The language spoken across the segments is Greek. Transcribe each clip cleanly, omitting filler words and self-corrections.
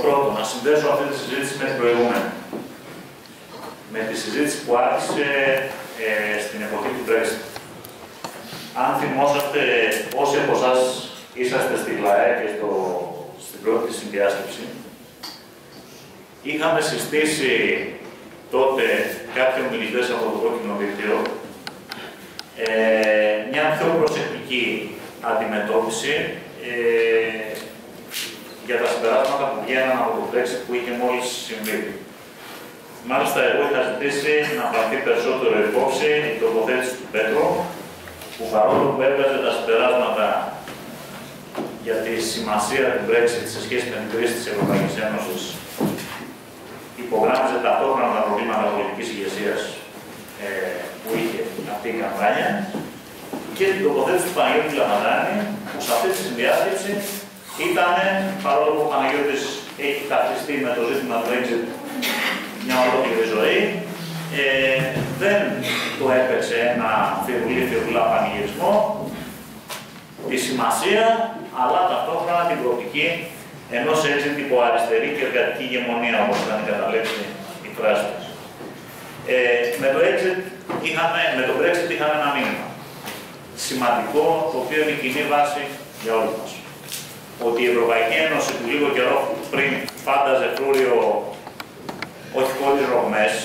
πρώτο, να συνδέσω αυτή τη συζήτηση με την προηγούμενη. Με τη συζήτηση που άρχισε στην εποχή του Brexit. Αν θυμόσαστε, όσοι από εσάς είσαστε στη ΛΑΕ και στην πρώτη συνδιάσκεψη, είχαμε συστήσει τότε κάποιοι ομιλητές από το κόκκινο δίκτυο μια πιο προσεκτική αντιμετώπιση για τα συμπεράσματα που βγαίναν από το Brexit που είχε μόλις συμβεί. Μάλιστα, εγώ είχα ζητήσει να πάρθει περισσότερο υπόψη η τοποθέτηση του Πέτρου, που παρόλο που έβγαζε τα συμπεράσματα για τη σημασία του Brexit σε σχέση με την κρίση της Ευρωπαϊκής Ένωσης, υπογράμμιζε ταυτόχρονα τα προβλήματα πολιτικής ηγεσίας που είχε αυτή η καμπάνια και την τοποθέτηση του Παναγιώτη Λαμπαντάνη, που σε αυτή τη συνδιάσκεψη ήταν, παρόλο που ο Παναγιώτης έχει ταυτιστεί με το ζήτημα του Brexit μια ολόκληρη ζωή, δεν το έπαιξε ένα φιρουλί-φιρουλά πανηγυρισμό, τη σημασία, αλλά ταυτόχρονα την προοπτική ενός exit υπό αριστερή και εργατική ηγεμονία, όπως ήταν η καταλέξη η φράση της. Με το Brexit είχαμε ένα μήνυμα σημαντικό, το οποίο είναι κοινή βάση για όλους μας. Ότι η Ευρωπαϊκή Ένωση που λίγο καιρό πριν φάνταζε φρούριο, όχι χωρίς ρογμές,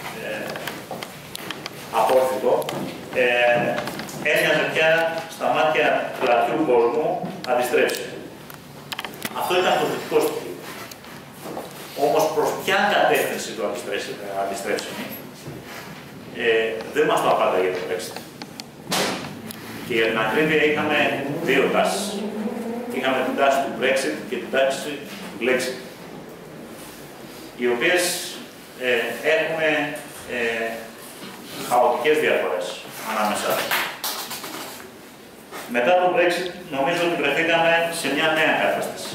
απόρθητο, έμοιαζε πια στα μάτια του λατρού κόσμου αντιστρέψει. Αυτό ήταν το θετικό στοιχείο. Όμως προς ποια κατεύθυνση το αντιστρέψιμη, δεν μας το απάνταγε το Brexit. Και για την ακρίβεια είχαμε δύο τάσεις. Είχαμε την τάση του Brexit και την τάση του Lexit, οι οποίες έχουν χαοτικές διαφορές ανάμεσα. Μετά το Brexit νομίζω ότι βρεθήκαμε σε μια νέα κατάσταση.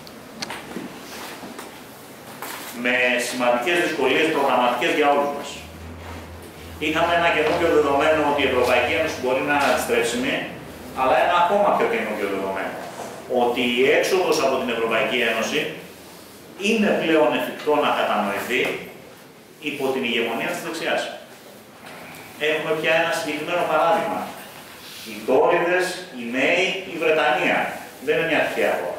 Με σημαντικές δυσκολίες προγραμματικές για όλους μας. Είχαμε ένα καινούργιο δεδομένο ότι η Ευρωπαϊκή Ένωση μπορεί να είναι αντιστρέψιμη, αλλά ένα ακόμα πιο καινούργιο δεδομένο. Ότι η έξοδος από την Ευρωπαϊκή Ένωση είναι πλέον εφικτό να κατανοηθεί υπό την ηγεμονία της δεξιάς. Έχουμε πια ένα συγκεκριμένο παράδειγμα. Οι Τόριδες, οι Νέοι, η Βρετανία. Δεν είναι μια τυχαία χώρα.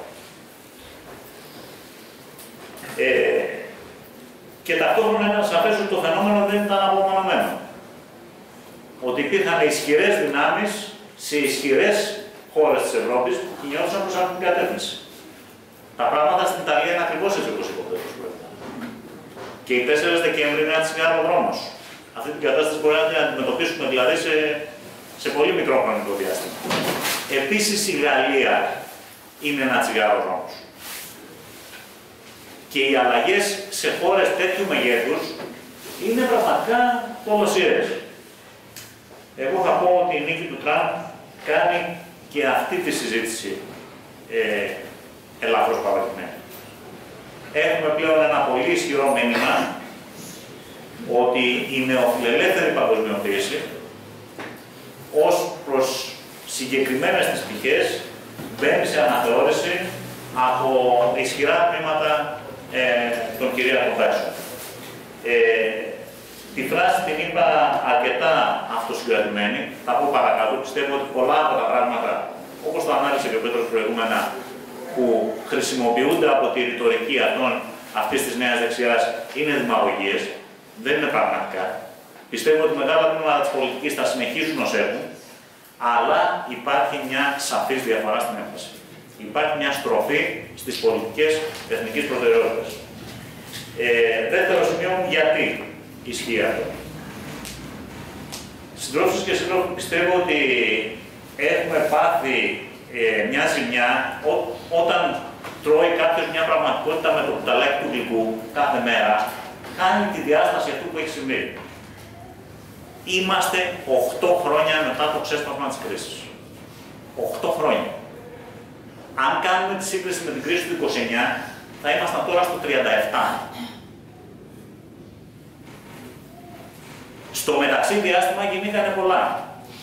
Και ταυτόχρονα είναι σαφές ότι το φαινόμενο δεν ήταν απομονωμένο. Ότι υπήρχαν ισχυρές δυνάμεις σε ισχυρές χώρες της Ευρώπης που κινιόντουσαν προς αυτή την κατεύθυνση. Τα πράγματα στην Ιταλία είναι ακριβώς έτσι όπως υποθέτω. Και η 4 Δεκέμβρη είναι ένα τσιγάρο δρόμος. Αυτή την κατάσταση μπορεί να την αντιμετωπίσουμε δηλαδή σε πολύ μικρό χρονικό διάστημα. Επίσης η Γαλλία είναι ένα τσιγάρο δρόμος. Και οι αλλαγές σε χώρες τέτοιου μεγέθους είναι πραγματικά κολοσιαίες. Εγώ θα πω ότι η νίκη του Τραμπ κάνει και αυτή τη συζήτηση ελαφρώς παραδειγμένη. Έχουμε πλέον ένα πολύ ισχυρό μήνυμα ότι η νεοφιλελεύθερη παγκοσμιοποίηση ως προς συγκεκριμένες τις πτυχές μπαίνει σε αναθεώρηση από ισχυρά τμήματα των κυρίαρχων τάξεων. Τη φράση την είπα αρκετά αυτοσυγκρατημένη, θα πω παρακάτω. Πιστεύω ότι πολλά από τα πράγματα, όπως το ανάλυσε και ο Πέτρος προηγούμενα, που χρησιμοποιούνται από τη ρητορική αυτής της νέας δεξιάς είναι δημαγωγίες, δεν είναι πραγματικά. Πιστεύω ότι μεγάλα τμήματα της πολιτικής θα συνεχίσουν ως έχουν, αλλά υπάρχει μια σαφής διαφορά στην έμφαση. Υπάρχει μια στροφή στις πολιτικές εθνικής προτεραιότητας. Δεύτερο σημείο, γιατί ισχύει αυτό. Συντρόφισσες και σύντροφοι, πιστεύω ότι έχουμε πάθει μια ζημιά όταν τρώει κάποιος μια πραγματικότητα με το κουταλάκι του γλυκού κάθε μέρα, κάνει τη διάσταση αυτού που έχει συμβεί. Είμαστε 8 χρόνια μετά το ξέσπασμα της κρίσης. 8 χρόνια. Αν κάνουμε τη σύγκριση με την κρίση του 29, θα ήμασταν τώρα στο 37. Στο μεταξύ διάστημα γεννήθηκαν πολλά.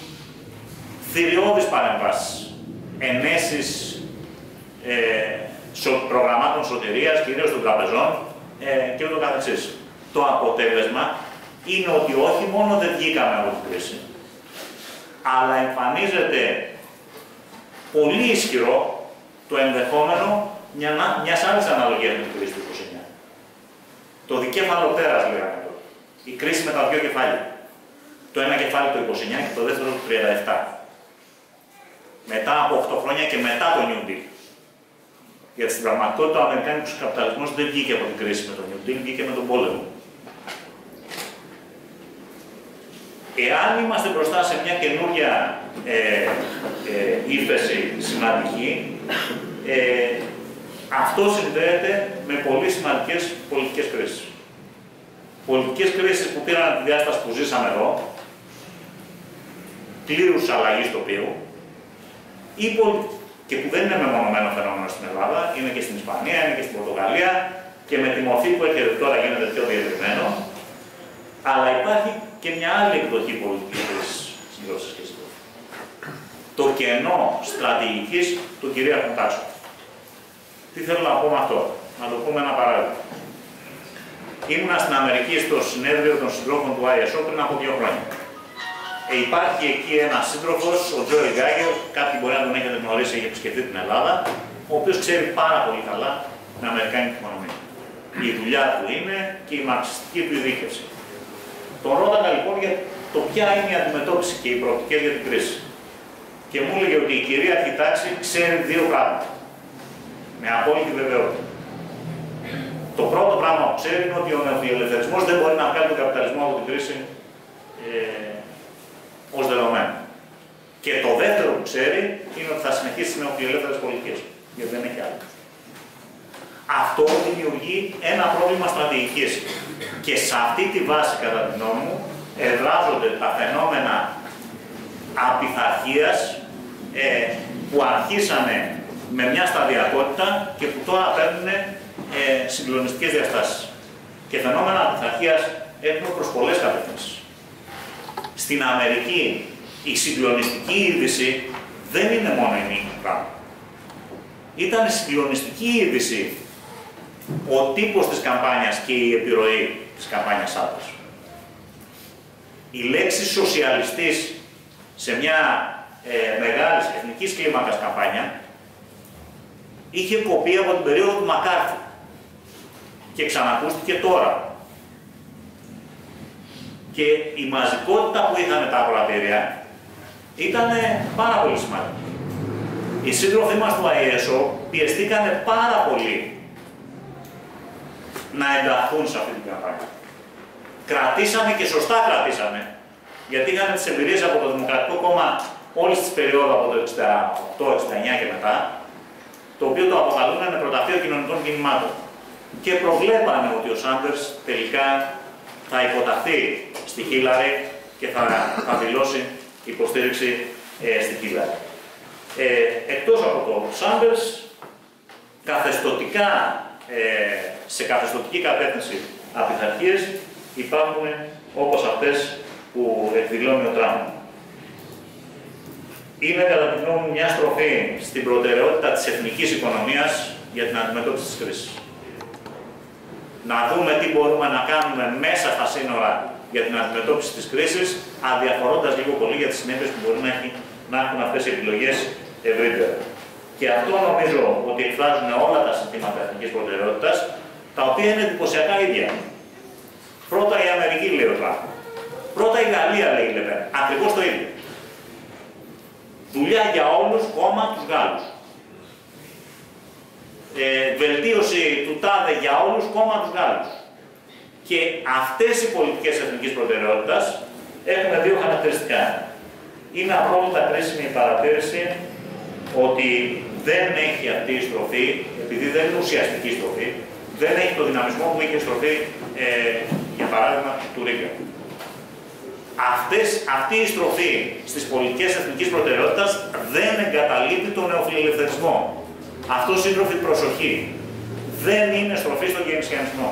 Θηριώδεις παρεμβάσεις, ενέσεις προγραμμάτων σωτηρίας, κυρίως των τραπεζών και ούτω καθεξής. Το αποτέλεσμα είναι ότι όχι μόνο δεν βγήκαμε από την κρίση, αλλά εμφανίζεται πολύ ισχυρό το ενδεχόμενο μιας άλλης αναλογίας με την κρίση του 29. Το δικέφαλο τέρας λέγαμε τώρα. Η κρίση με τα δύο κεφάλια. Το ένα κεφάλι το 29 και το δεύτερο το 37. Μετά από 8 χρόνια και μετά το New Deal. Γιατί στην πραγματικότητα ο αμερικάνικος καπιταλισμός δεν βγήκε από την κρίση με το New Deal, βγήκε με τον πόλεμο. Εάν είμαστε μπροστά σε μια καινούργια ύφεση σημαντική, αυτό συνδέεται με πολύ σημαντικές πολιτικές κρίσεις. Πολιτικές κρίσεις που πήραν τη διάσταση που ζήσαμε εδώ, πλήρους αλλαγής τοπίου, και που δεν είναι μεμονωμένο φαινόμενο στην Ελλάδα, είναι και στην Ισπανία, είναι και στην Πορτογαλία και με τη μορφή που έρχεται τώρα γίνεται πιο διευρυμένο, αλλά υπάρχει και μια άλλη εκδοχή πολιτικής κρίσης στην ρωσική σχέση. Το κενό στρατηγικής του κυρίαρχου τάξου. Τι θέλω να πω με αυτό, να το πούμε ένα παράδειγμα. Ήμουνα στην Αμερική στο συνέδριο των συντρόφων του ISO πριν από 2 χρόνια. Υπάρχει εκεί ένας σύντροφος, ο Τζόι Γκάγερ, κάποιοι μπορεί να τον έχετε γνωρίσει, έχει επισκεφτεί την Ελλάδα, ο οποίος ξέρει πάρα πολύ καλά την αμερικάνικη οικονομία. Η δουλειά του είναι και η μαρξιστική του ειδίκευση. Τον ρώταγα λοιπόν για το ποια είναι η αντιμετώπιση και οι προοπτικές για την κρίση. Και μου έλεγε ότι η κυρίαρχη τάξη ξέρει 2 πράγματα. Με απόλυτη βεβαιότητα. Το πρώτο πράγμα που ξέρει είναι ότι ο νεοφιλελευθερισμός δεν μπορεί να βγάλει τον καπιταλισμό από την κρίση ως δεδομένο. Και το δεύτερο που ξέρει είναι ότι θα συνεχίσει τις νεοφιλελεύθερες πολιτικές. Γιατί δεν έχει άλλο. Αυτό δημιουργεί ένα πρόβλημα στρατηγικής. Και σε αυτή τη βάση, κατά τη γνώμη μου, εδράζονται τα φαινόμενα απειθαρχίας που αρχίσανε με μια σταδιακότητα και που τώρα παίρνουν συγκλονιστικές διαστάσεις. Και φαινόμενα απειθαρχίας έχουμε προς πολλές κατευθύνσεις. Στην Αμερική η συγκλονιστική είδηση δεν είναι μόνο η νίκη πράγμα. Ήταν συγκλονιστική είδηση ο τύπος της καμπάνιας και η επιρροή της καμπάνιας Άντρας. Η λέξη σοσιαλιστής σε μια μεγάλη εθνικής κλίμακας καμπάνια είχε κοπεί από την περίοδο του Μακάρθη και ξανακούστηκε τώρα. Και η μαζικότητα που είχαν τα ακροατήρια ήταν πάρα πολύ σημαντική. Οι σύντροφοι μας του ISO πιεστήκανε πάρα πολύ να ενταχθούν σε αυτή την καμπάνια. Κρατήσανε και σωστά κρατήσανε, γιατί είχαν τις εμπειρίες από το Δημοκρατικό Κόμμα όλης της περίοδου από το 68-69 και μετά, το οποίο το αποκαλούν πρωταθλείο κοινωνικών κινημάτων. Και προβλέπανε ότι ο Σάντερς τελικά θα υποταχθεί στη Χίλαρη και θα δηλώσει υποστήριξη στη Χίλαρη. Εκτός από το Σάντερς, καθεστωτικά, σε καθεστωτική κατεύθυνση απειθαρχίες υπάρχουν όπως αυτές που εκδηλώνει ο Τραμπ. Είναι κατά τη γνώμη μου μια στροφή στην προτεραιότητα της εθνικής οικονομίας για την αντιμετώπιση της κρίσης. Να δούμε τι μπορούμε να κάνουμε μέσα στα σύνορα για την αντιμετώπιση της κρίσης, αδιαφορώντας λίγο πολύ για τις συνέπειες που μπορεί να έχουν αυτές οι επιλογές ευρύτερα. Και αυτό νομίζω ότι εκφράζουν όλα τα συστήματα εθνικής προτεραιότητας, τα οποία είναι εντυπωσιακά ίδια. Πρώτα η Αμερική, λέει ο Τραμπ. Πρώτα η Γαλλία, λέει η Λεπέν. Ακριβώς το ίδιο. Δουλειά για όλους, κόμμα τους Γάλλους. Βελτίωση του τάδε για όλους, κόμμα τους Γάλλους. Και αυτές οι πολιτικές εθνικής προτεραιότητας έχουν 2 χαρακτηριστικά. Είναι απόλυτα κρίσιμη η παρατήρηση ότι δεν έχει αυτή η στροφή, επειδή δεν είναι ουσιαστική στροφή, δεν έχει το δυναμισμό που είχε στροφή, για παράδειγμα, του Ρίγκαν. Αυτή η στροφή στις πολιτικές εθνικής προτεραιότητας δεν εγκαταλείπει τον νεοφιλελευθερισμό. Αυτό, σύντροφοι, προσοχή. Δεν είναι στροφή στον κεινσιανισμό.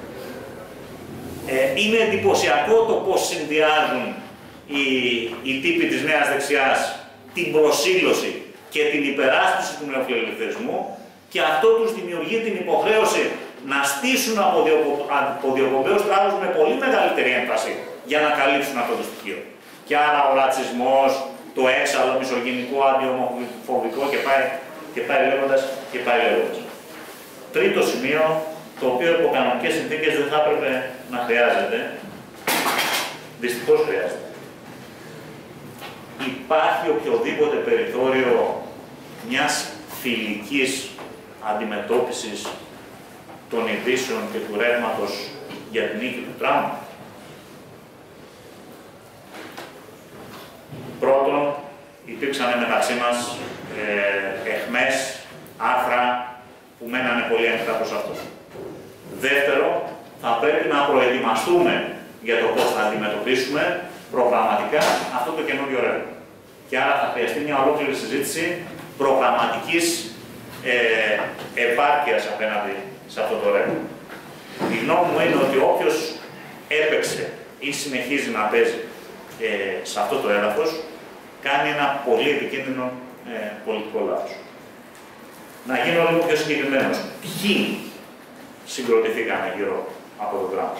Είναι εντυπωσιακό το πώς συνδυάζουν οι τύποι της νέας δεξιάς την προσήλωση και την υπεράσπιση του νεοφιλελευθερισμού και αυτό τους δημιουργεί την υποχρέωση να στήσουν από διοπομπαίους τράγους με πολύ μεγαλύτερη έμφαση για να καλύψουν αυτό το στοιχείο. Και άρα ο ρατσισμός, το έξαλλο, μισογενικό, αντιομοφοβικό και πάει λέγοντας. Τρίτο σημείο, το οποίο υπό κανονικές συνθήκες δεν θα έπρεπε να χρειάζεται, δυστυχώς χρειάζεται. Υπάρχει οποιοδήποτε περιθώριο μιας φιλικής αντιμετώπισης των ειδήσεων και του ρεύματος για την νίκη του Τραμπ? Πρώτον, υπήρξαν μεταξύ μας εχμές, άρθρα που μένανε πολύ ανοιχτά προς αυτό. Δεύτερο, θα πρέπει να προετοιμαστούμε για το πώς θα αντιμετωπίσουμε προγραμματικά αυτό το καινούριο ρεύμα. Και άρα θα χρειαστεί μια ολόκληρη συζήτηση προγραμματικής επάρκειας απέναντι σε αυτό το ρεύμα. Η γνώμη μου είναι ότι όποιος έπαιξε ή συνεχίζει να παίζει σε αυτό το έδαφος, κάνει ένα πολύ επικίνδυνο πολιτικό λάθος. Να γίνω λίγο πιο συγκεκριμένος. Ποιοι συγκροτηθήκανε γύρω από τον Τραμπ?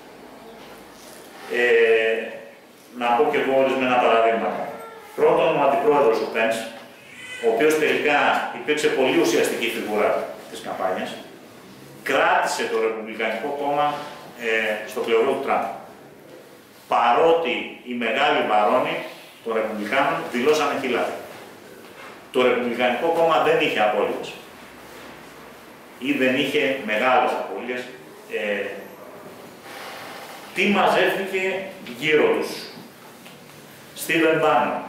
Να πω και εγώ ορισμένα παραδείγματα. Πρώτον, ο αντιπρόεδρος ο Πένς, ο οποίος τελικά υπήρξε πολύ ουσιαστική φιγούρα της καμπάνιας, κράτησε το Ρεπουμπλικανικό κόμμα στο πλευρό του Τραμπ. Παρότι οι μεγάλοι μπαρόνοι των Ρεπουμπλικάνων δηλώσανε χιλάτη. Το Ρεπουμπλικανικό κόμμα δεν είχε απώλειες ή δεν είχε μεγάλες απώλειες. Τι μαζεύτηκε γύρω τους? Στίβεν Μπάνον,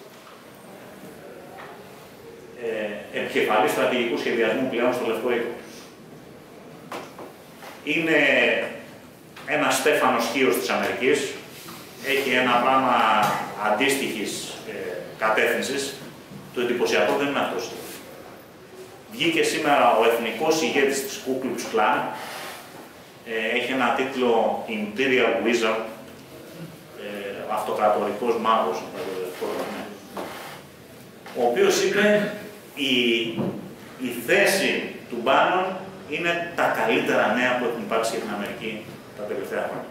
επικεφαλής στρατηγικού σχεδιασμού πλέον στο Λευκό Οίκο. Είναι ένας Στέφανος Χίος της Αμερικής, έχει ένα πράγμα αντίστοιχης κατεύθυνσης. Το εντυπωσιακό δεν είναι αυτός. Βγήκε σήμερα ο εθνικός ηγέτης της Ku Klux Klan, έχει ένα τίτλο Imperial Wizard, αυτοκρατορικός μάγος, ο οποίος είπε η θέση του Μπάνον είναι τα καλύτερα νέα που έχουν υπάρξει για την Αμερική τα τελευταία χρόνια.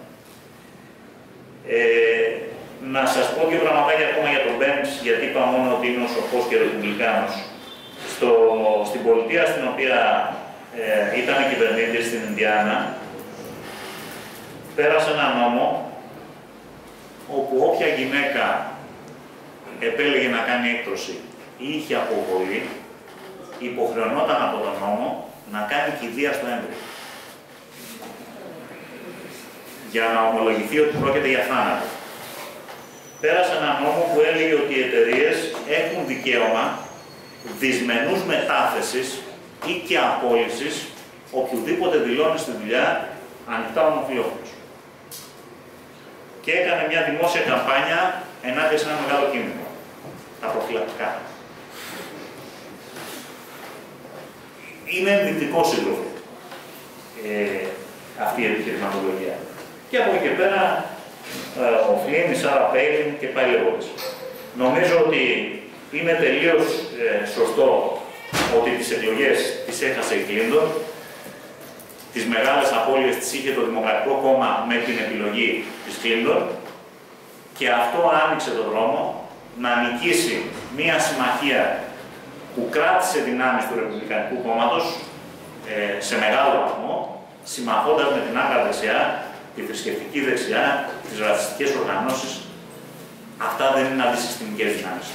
Να σας πω δύο πραγματάκια ακόμα για τον Πένς, γιατί είπα μόνο ότι είναι ο σοφός και ρεπουμπλικάνος. Στην πολιτεία στην οποία ήταν κυβερνήτης, στην Ινδιάνα, πέρασε ένα νόμο όπου όποια γυναίκα επέλεγε να κάνει έκτρωση ή είχε αποβολή, υποχρεωνόταν από τον νόμο να κάνει κηδεία στο έμβριο. Για να ομολογηθεί ότι πρόκειται για θάνατο. Πέρασε ένα νόμο που έλεγε ότι οι εταιρείες έχουν δικαίωμα δυσμενούς μετάθεσης ή και απόλυσης οποιοδήποτε δηλώνει στη δουλειά ανοιχτά ομοφυλόφιλος. Και έκανε μια δημόσια καμπάνια ενάντια σε ένα μεγάλο κίνημα. Τα προφυλακτικά. Είναι ενδεικτικό σύντροφο αυτή η επιχειρηματολογία. Και από εκεί και πέρα ο Φλίν, η Σάρα Πέιλιν και πάει λέγοντας. Νομίζω ότι είναι τελείως σωστό ότι τις εκλογές τις έχασε η Κλίντον. Τις μεγάλες απώλειες τις είχε το Δημοκρατικό Κόμμα με την επιλογή της Κλίντον και αυτό άνοιξε τον δρόμο να νικήσει μία συμμαχία που κράτησε δυνάμεις του Ρεπουμπλικανικού Κόμματος σε μεγάλο βαθμό, συμμαχώντας με την άκρα δεξιά, τη θρησκευτική δεξιά, τις ρατσιστικές οργανώσεις. Αυτά δεν είναι αντισυστημικές δυνάμεις.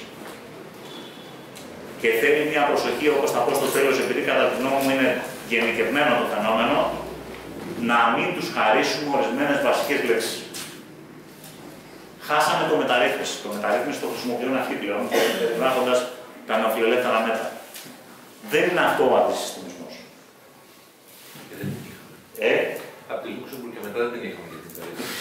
Και θέλει μια προσοχή, όπως θα πω στο τέλος, επειδή κατά τη γνώμη μου είναι γενικευμένο το φαινόμενο, να μην τους χαρίσουμε ορισμένες βασικές λέξεις. Χάσαμε το μεταρρύθμιση. Το μεταρρύθμιση το χρησιμοποιούν αυτοί πλέον, περιγράφοντας τα νεοφιλελεύθερα μέτρα. Δεν είναι αυτό ο αντισυστημισμός. Από τη Λούξεμβουργκ και μετά δεν την είχαμε για την μεταρρύθμιση.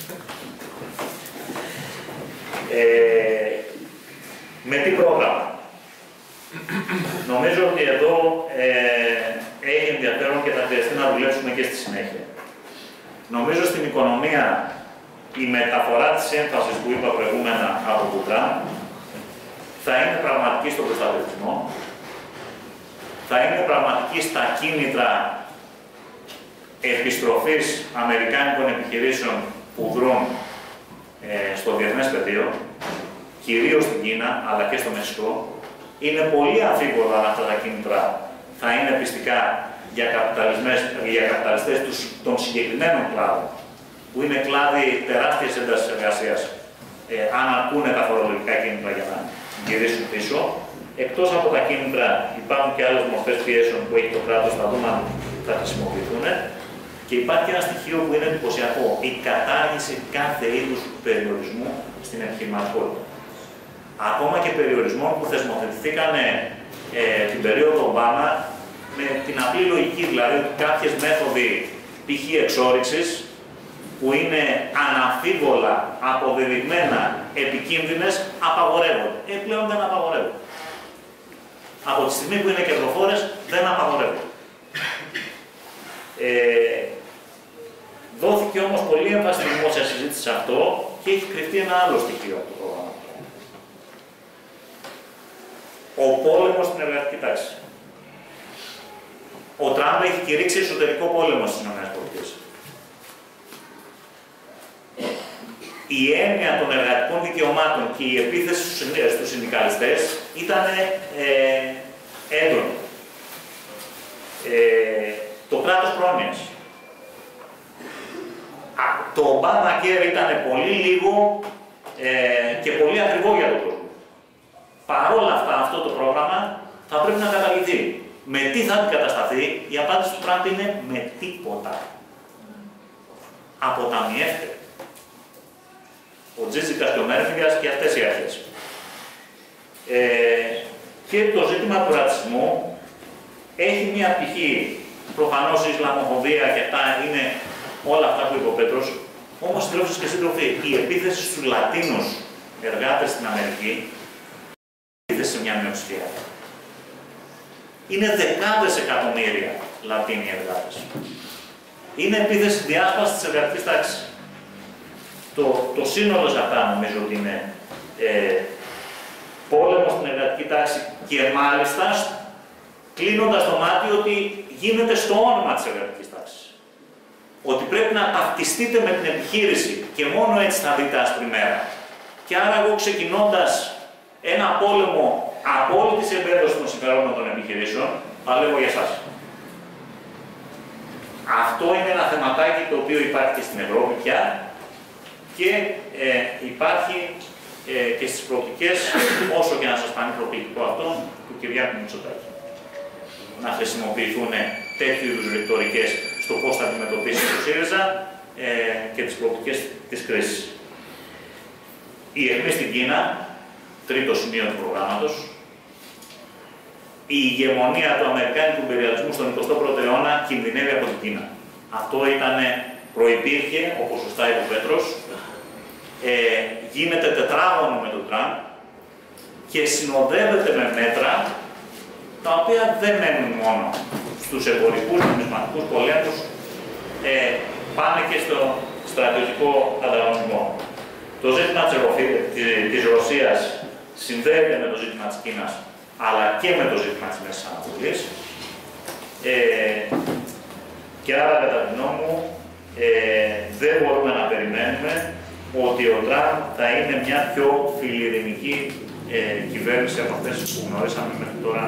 Με τι πρόγραμμα? Νομίζω ότι εδώ έχει ενδιαφέρον και θα χρειαστεί να δουλέψουμε και στη συνέχεια. Νομίζω στην οικονομία η μεταφορά της έμφασης που είπα προηγούμενα από το Τραμπ θα είναι πραγματική στον προστατευτισμό θα είναι πραγματική στα κίνητρα επιστροφής αμερικάνικων επιχειρήσεων που δρούν στο διεθνές πεδίο, κυρίως στην Κίνα, αλλά και στο Μεξικό. Είναι πολύ αμφίβολα αν αυτά τα κίνητρα θα είναι πιστικά για καπιταλιστές των συγκεκριμένων κλάδων, που είναι κλάδοι τεράστιας έντασης εργασίας, αν ακούνε τα φορολογικά κίνητρα για να γυρίσουν πίσω. Εκτός από τα κίνητρα υπάρχουν και άλλες μορφές πιέσεων που έχει το κράτος, θα δούμε αν θα χρησιμοποιηθούν. Και υπάρχει ένα στοιχείο που είναι εντυπωσιακό, η κατάργηση κάθε είδους περιορισμού στην επιχειρηματικότητα. Ακόμα και περιορισμών που θεσμοθετηθήκαν την περίοδο Ομπάμα με την απλή λογική, δηλαδή ότι κάποιες μέθοδοι π.χ. εξόρυξης που είναι αναμφίβολα αποδεδειγμένα επικίνδυνες απαγορεύονται. Πλέον δεν απαγορεύονται. Από τη στιγμή που είναι κερδοφόρες δεν απαγορεύονται. Δόθηκε όμως πολύ έμφαση στη δημόσια συζήτηση σε αυτό και έχει κρυφτεί ένα άλλο στοιχείο από το πρόγραμμα. Ο πόλεμος στην εργατική τάξη. Ο Τραμπ έχει κηρύξει εσωτερικό πόλεμο στις ΗΠΑ. Η έννοια των εργατικών δικαιωμάτων και η επίθεση στους συνδικαλιστές ήταν έντονη. Το κράτος πρόνοιας. Το Obamacare ήταν πολύ λίγο και πολύ ακριβό για τον κόσμο. Παρόλα αυτά, αυτό το πρόγραμμα θα πρέπει να καταργηθεί. Με τι θα αντικατασταθεί, η απάντηση του Τραμπ είναι με τίποτα. Αποταμιεύεται. Ο Τζίτζικας και ο Μέρφυγας και αυτές οι αρχές. Και το ζήτημα του ρατσισμού έχει μία πτυχή. Προφανώς η Ισλαμοφοβία και αυτά είναι όλα αυτά που είπε ο Πέτρος. Όμως, συντρόφισσες και σύντροφοι, η επίθεση στους Λατίνους εργάτες στην Αμερική επίθεση σε μια μειοψηφία. Είναι δεκάδες εκατομμύρια Λατίνοι εργάτες. Είναι επίθεση διάσπασης της εργατικής τάξης. Το σύνολο σε αυτά νομίζω ότι είναι πόλεμο στην εργατική τάξη και μάλιστα κλείνοντας το μάτι ότι γίνεται στο όνομα της εργατικής τάξης. Ότι πρέπει να ταυτιστείτε με την επιχείρηση και μόνο έτσι θα δείτε άσπρη μέρα. Και άρα εγώ ξεκινώντας ένα πόλεμο απόλυτης εμπέδωσης των συμφερόντων των επιχειρήσεων, παλεύω για εσάς. Αυτό είναι ένα θεματάκι το οποίο υπάρχει και στην Ευρώπη πια και υπάρχει και στις προοπτικές, όσο και να σας φανεί προοπτικό αυτό, του Κυριάκου Μητσοτάκη. Να χρησιμοποιηθούν τέτοιου είδους ρητορικές στο πώς θα αντιμετωπίσει το ΣΥΡΙΖΑ και τις προοπτικές της κρίσης. Η αιχμή στην Κίνα, τρίτο σημείο του προγράμματος, η ηγεμονία του αμερικάνικου υπεριαλισμού στον 21ο αιώνα κινδυνεύει από την Κίνα. Αυτό προϋπήρχε, όπως σωστά είπε ο Πέτρος, γίνεται τετράγωνο με τον Τραμπ και συνοδεύεται με μέτρα τα οποία δεν μένουν μόνο στους εμπορικούς, νομισματικούς πολέμους, πάνε και στο στρατιωτικό ανταγωνισμό. Το ζήτημα της Ρωσίας συνδέεται με το ζήτημα της Κίνας, αλλά και με το ζήτημα της Μέσης Ανατολής. Και άρα, κατά τη γνώμη μου, δεν μπορούμε να περιμένουμε ότι ο Τραμπ θα είναι μια πιο φιλιρινική κυβέρνηση από αυτές που γνωρίσαμε μέχρι τώρα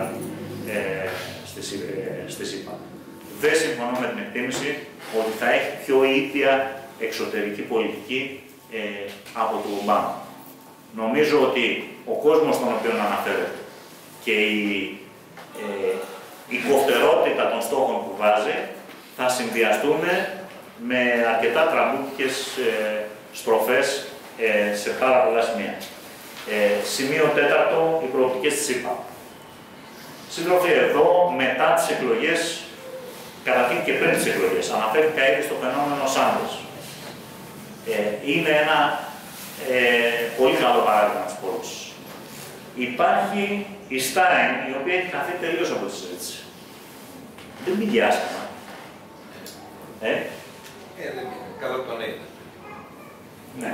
στη ΣΥΠΑ. Δεν συμφωνώ με την εκτίμηση ότι θα έχει πιο ήπια εξωτερική πολιτική από του Ομπάμα. Νομίζω ότι ο κόσμος στον οποίο αναφέρεται και η κοφτερότητα των στόχων που βάζει θα συνδυαστούν με αρκετά τραμπούκικες στροφές σε πάρα πολλά σημεία. Σημείο τέταρτο, οι προοπτικές της ΣΥΠΑ. Σύντροφοι, εδώ μετά τις εκλογές, καταρχήν και πριν τις εκλογές, αναφέρθηκα ήδη στο φαινόμενο Σάντερς. Είναι ένα πολύ καλό παράδειγμα της πόλης. Υπάρχει η Στάιν, η οποία έχει χαθεί τελείως από τη συζήτηση. Δεν πήγε άσχημα. Δεν είναι. Καλό το είναι. Ναι.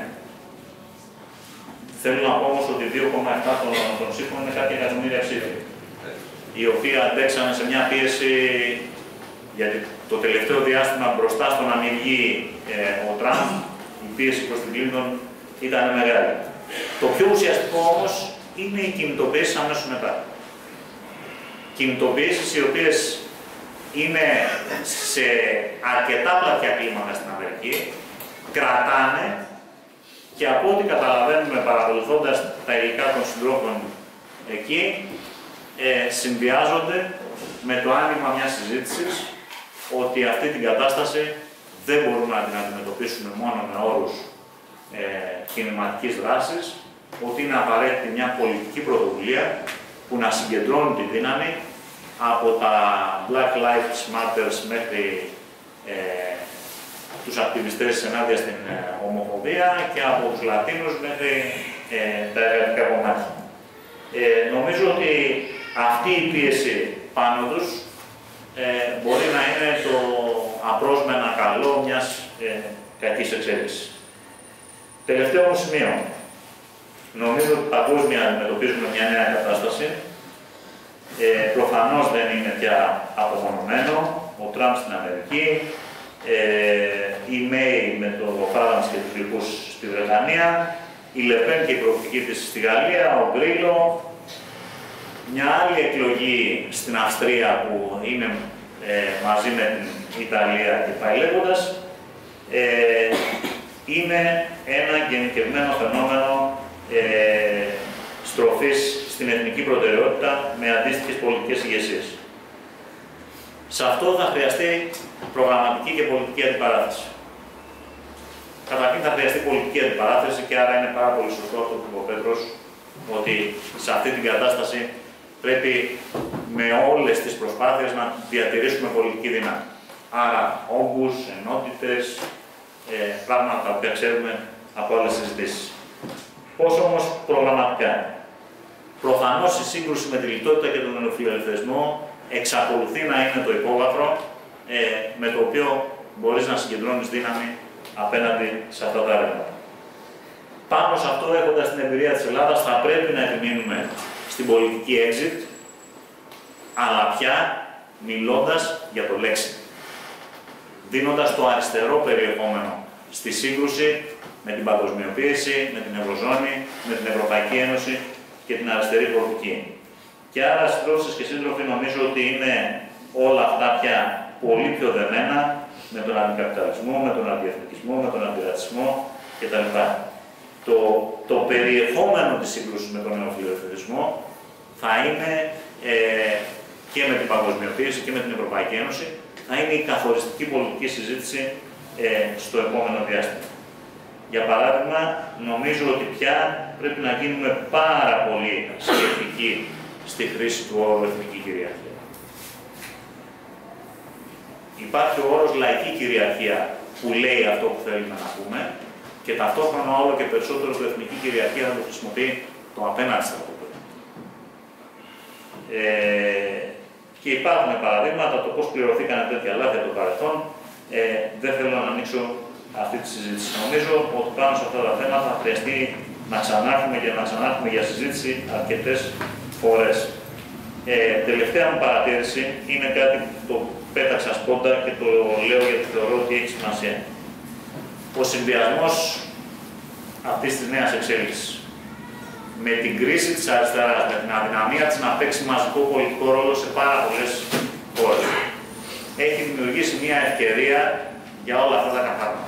Θέλω να πω όμως ότι 2,7 των ψήφων είναι κάποια εκατομμύρια ψήφοι. οι οποίοι αντέξανε σε μια πίεση, γιατί το τελευταίο διάστημα μπροστά στο να μην βγει ο Τραμπ, η πίεση προς την Κλίντον ήταν μεγάλη. Το πιο ουσιαστικό όμως είναι οι κινητοποιήσεις αμέσως μετά. Κινητοποιήσεις οι οποίες είναι σε αρκετά πλατιά κλίμακα στην Αμερική, κρατάνε και από ό,τι καταλαβαίνουμε παρακολουθώντας τα υλικά των συντρόφων εκεί, συνδυάζονται με το άνοιγμα μιας συζήτησης ότι αυτή την κατάσταση δεν μπορούμε να την αντιμετωπίσουμε μόνο με όρους κινηματικής δράσης, ότι είναι απαραίτητη μια πολιτική πρωτοβουλία που να συγκεντρώνει τη δύναμη από τα Black Lives Matter μέχρι τους ακτιβιστές ενάντια στην ομοφοβία και από τους Λατίνους μέχρι τα εργατικά κομμάτια. Νομίζω ότι αυτή η πίεση πάνω τους μπορεί να είναι το απρόσμενα καλό μιας κακής εξέλιξης. Τελευταίο σημείο. Νομίζω ότι παγκόσμια αντιμετωπίζουμε μια νέα κατάσταση. Προφανώς δεν είναι πια απομονωμένο. Ο Τραμπ στην Αμερική, η Μέη με το Φάραντς και τους λοιπούς στη Βρετανία, η Λεπέν και η προοπτική της στη Γαλλία, ο Γκρίλο, μια άλλη εκλογή στην Αυστρία που είναι μαζί με την Ιταλία και πάει λέγοντας, είναι ένα γενικευμένο φαινόμενο στροφής στην εθνική προτεραιότητα με αντίστοιχες πολιτικές ηγεσίες. Σε αυτό θα χρειαστεί προγραμματική και πολιτική αντιπαράθεση. Καταρχήν θα χρειαστεί πολιτική αντιπαράθεση και άρα είναι πάρα πολύ σωστό αυτό που είπε ο Πέτρος, ότι σε αυτή την κατάσταση πρέπει με όλες τις προσπάθειες να διατηρήσουμε πολιτική δύναμη. Άρα όγκους, ενότητες, πράγματα τα οποία ξέρουμε από άλλες συζητήσεις. Πώς όμως προγραμματικά. Προφανώς η σύγκρουση με τη λιτότητα και τον νεοφιλελευθερισμό εξακολουθεί να είναι το υπόβαθρο με το οποίο μπορείς να συγκεντρώνεις δύναμη απέναντι σε αυτά τα ρεύματα. Πάνω σε αυτό, έχοντας την εμπειρία της Ελλάδας, θα πρέπει να επιμείνουμε στην πολιτική exit, αλλά πια μιλώντας για το λέξη. Δίνοντας το αριστερό περιεχόμενο στη σύγκρουση με την παγκοσμιοποίηση, με την Ευρωζώνη, με την Ευρωπαϊκή Ένωση και την αριστερή προοπτική. Και άρα, συντρόφισσες και σύντροφοι, νομίζω ότι είναι όλα αυτά πια πολύ πιο δεμένα με τον αντικαπιταλισμό, με τον αντιεθνικισμό, με τον αντιρατσισμό κτλ. Το περιεχόμενο της σύγκρουσης με τον νεοφιλελευθερισμό θα είναι και με την παγκοσμιοποίηση και με την Ευρωπαϊκή Ένωση, θα είναι η καθοριστική πολιτική συζήτηση στο επόμενο διάστημα. Για παράδειγμα, νομίζω ότι πια πρέπει να γίνουμε πάρα πολύ σκεπτικοί στη χρήση του όρου εθνική κυριαρχία. Υπάρχει ο όρος λαϊκή κυριαρχία που λέει αυτό που θέλουμε να πούμε και ταυτόχρονα όλο και περισσότερο το εθνική κυριαρχία θα το χρησιμοποιεί το απέναντι στρατόπεδο. Και υπάρχουν παραδείγματα το πώς πληρωθήκαν τέτοια λάθη από το παρελθόν. Δεν θέλω να ανοίξω αυτή τη συζήτηση. Νομίζω ότι πάνω σε αυτά τα θέματα θα χρειαστεί να ξανάρθουμε και να ξανάρθουμε για συζήτηση αρκετές φορές. Τελευταία μου παρατήρηση είναι κάτι που το πέταξα σπόντα και το λέω γιατί θεωρώ ότι έχει σημασία. Ο συνδυασμός αυτής της νέας εξέλιξης με την κρίση της αριστεράς, με την αδυναμία της να παίξει μαζικό πολιτικό ρόλο σε πάρα πολλές χώρες, έχει δημιουργήσει μια ευκαιρία για όλα αυτά τα καθάρματα.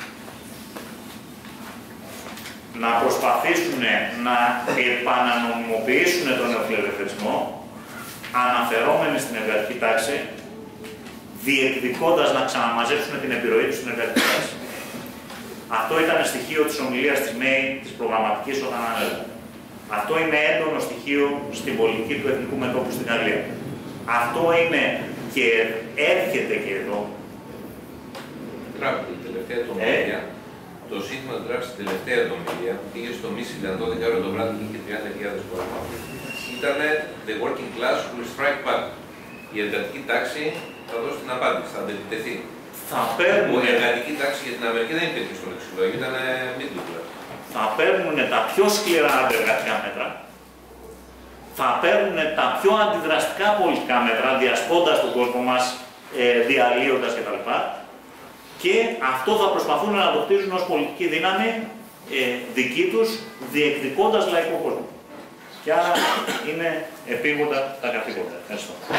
Να προσπαθήσουν να επανανομιμοποιήσουν τον νεοφιλελευθερισμό, αναφερόμενοι στην εργατική τάξη, διεκδικώντας να ξαναμαζέψουν την επιρροή τους στην εργατική τάξη. Αυτό ήταν στοιχείο της ομιλίας της ΜΕΗ, της προγραμματικής, όταν ανέλαβε. Αυτό είναι έντονο στοιχείο στην πολιτική του εθνικού μετώπου στην Γαλλία. Αυτό είναι και έρχεται και εδώ. Τραμπ, την τελευταία του ομιλία, το σύστημα του Τραμπ στην τελευταία του ομιλία, που πήγε στο Μίσιγαν 12 ώρα το βράδυ και 30.000 κόσμο, ήταν The working class will strike back. Η εργατική τάξη θα δώσει την απάντηση, θα αντιτεθεί. Η εργατική τάξη για την Αμερική δεν υπήρχε στο λεξιλόγιο, ήταν middle class. Θα παίρνουν τα πιο σκληρά εργατικά μέτρα, θα παίρνουν τα πιο αντιδραστικά πολιτικά μέτρα, διασπώντας τον κόσμο μας, διαλύοντας κτλ. Και αυτό θα προσπαθούν να το χτίζουν ως πολιτική δύναμη δική τους, διεκδικώντας λαϊκό κόσμο. Και άρα είναι επίγοντα τα καθήκοντα. Ευχαριστώ.